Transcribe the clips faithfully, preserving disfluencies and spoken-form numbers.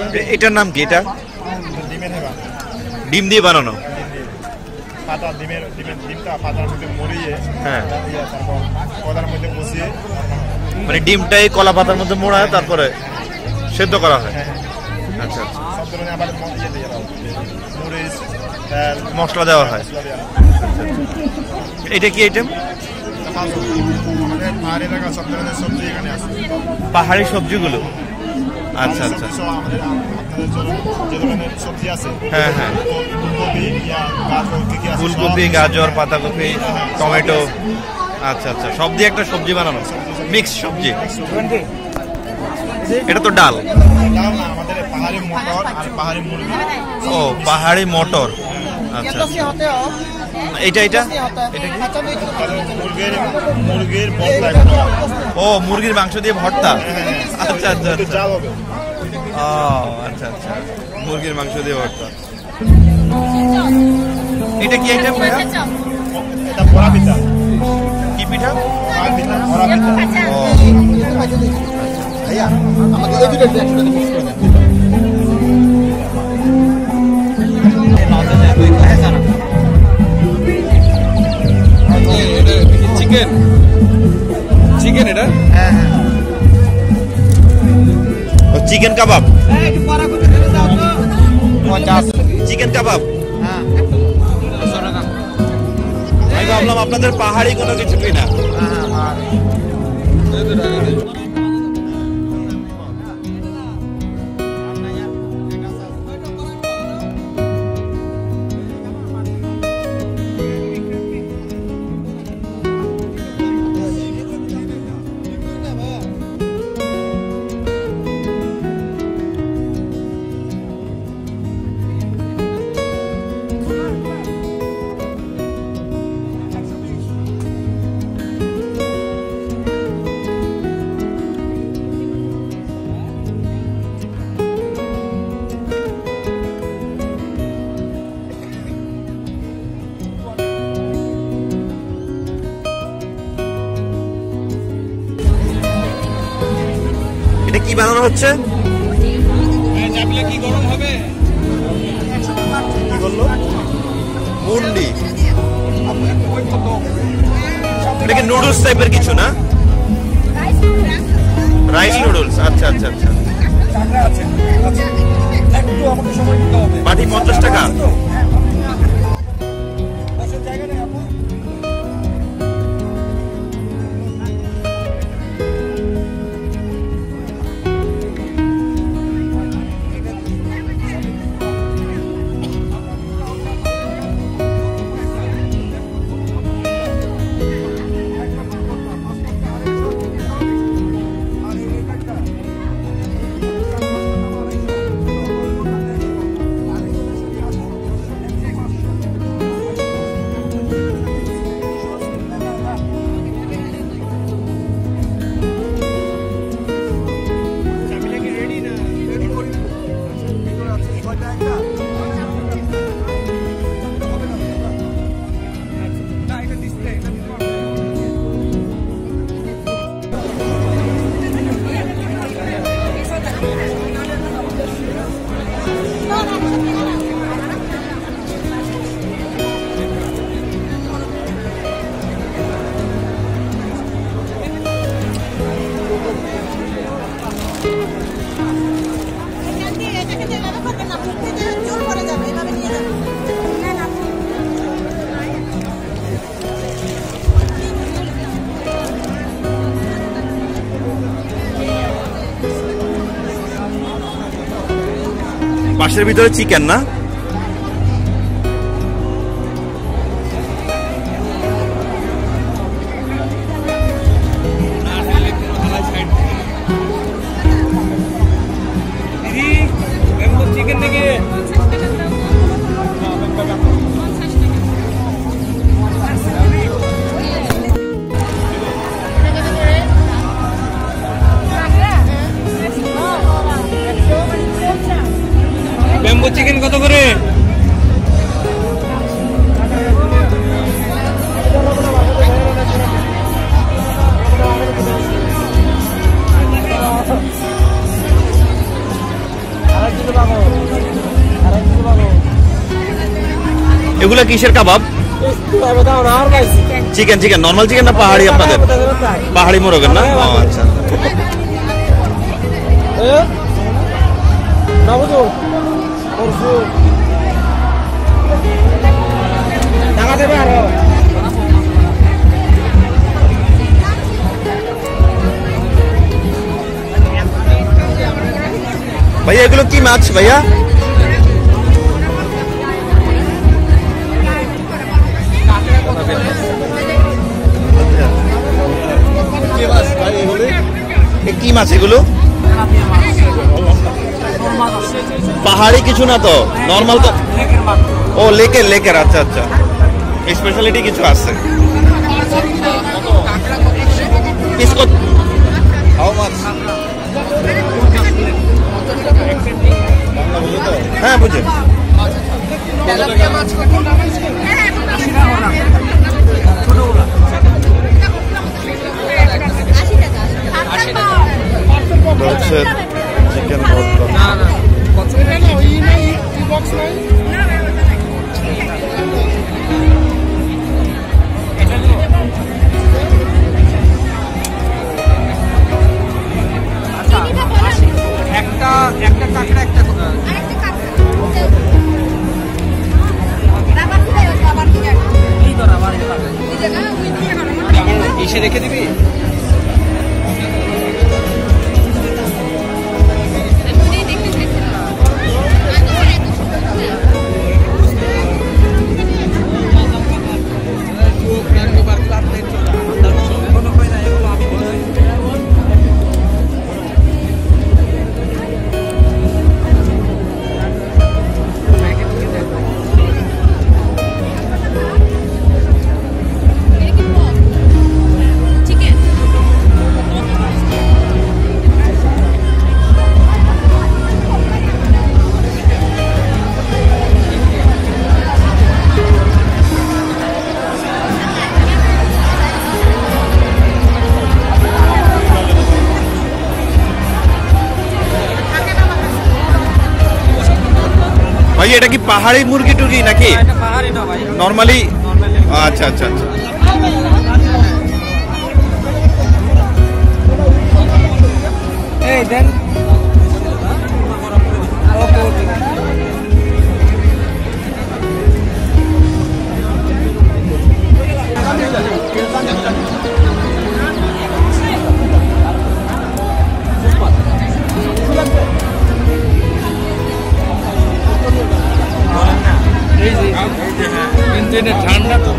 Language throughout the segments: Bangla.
এটার নাম কি? এটা ডিম দিয়ে বানানো। পাতা ডিমের ডিমের ডিমটা পাতার মধ্যে মরিয়ে হ্যাঁ তারপর কলার মধ্যে বসিয়ে মানে ডিমটাই কলা পাতার মধ্যে মোড়ায় তারপরে সেদ্ধ করা হয়। আচ্ছা আচ্ছা সব ধরনের আবার ইয়ে দিয়ে মরিচ মশলা দেওয়া হয়। এটা কি আইটেম? আমাদের পাহাড়ি এলাকা সব ধরনের সবজি এখানে আছে, পাহাড়ি সবজিগুলো। আচ্ছা আচ্ছা আমাদের আপনাদের যে ধরনের সবজি আছে হ্যাঁ হ্যাঁ ফুলকপি গাজর কি কি আছে, ফুলকপি গাজর পাতাকপি টমেটো। আচ্ছা আচ্ছা সব দিয়ে একটা সবজি বানানো, মিক্স সবজি। এটা তো ডাল। ডাল না, আমাদের পাহাড়ি মটর আর পাহাড়ি মুরগি। ও পাহাড়ি মটর। আচ্ছা এইটা এটা এটা কি? মুরগির মুরগির ভর্তা। ও মুরগির মাংস দিয়ে ভর্তা। আচ্ছা আচ্ছা জাল হবে। ও আচ্ছা আচ্ছা মুরগির মাংস দিয়ে ভর্তা। এটা কি আইটেম? এটা বড়া পিঠা। কি পিঠা? বড়া পিঠা। বড়া পিঠা। ও ভাইয়া আমাকে এই দুটো একসাথে মিক্স করে দেন। চিকেন চিকেন এটা? হ্যাঁ হ্যাঁ ও চিকেন কাবাব। চিকেন কাবাব। আমি ভাবলাম আপনাদের পাহাড়ি কোনো কিছু কিনা। এটা কি বানানো হচ্ছে? কি গরম হবে? কি বললো? মুন্ডি। এটা কি নুডলস টাইপের কিছু না? Rice noodles. আচ্ছা আচ্ছা আচ্ছা বাটি পঞ্চাশ টাকা। বাঁশের ভিতরে চিকেন না? চিকেন নাকি? ব্যাম্বো চিকেন কত করে? এগুলা কিসের কাবাব? চিকেন চিকেন নর্মাল চিকেন না পাহাড়ি আপনাদের? পাহাড়ি মোরগের না? ও আচ্ছা। ভাইয়া এগুলো কি মাছ ভাইয়া? কি মাছ এগুলো? পাহাড়ি কিছু না তো, নর্মাল তো। ও লেকের লেকের আচ্ছা আচ্ছা, স্পেশালিটি কিছু আছে। হ্যাঁ বুঝে। চিকেন একটা একটা কাঁকড়া একটা এসে রেখে দিবি। এটা কি পাহাড়ি মুরগি টুরগি নাকি? নর্মালি? আচ্ছা আচ্ছা আচ্ছা। ঠান্ডা তো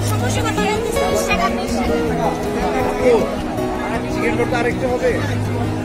আরেকটা হবে।